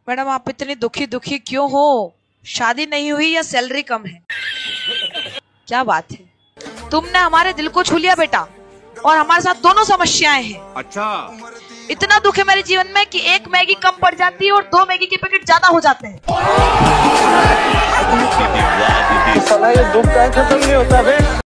Madam आप इतनी दुखी दुखी क्यों हो? शादी नहीं हुई या सैलरी कम है? क्या बात है, तुमने हमारे दिल को छू लिया बेटा, और हमारे साथ दोनों समस्याएं हैं। अच्छा, इतना दुख है मेरे जीवन में कि एक मैगी कम पड़ जाती है और 2 मैगी के पैकेट ज्यादा हो जाते हैं। ये दुख का खत्म नहीं होता।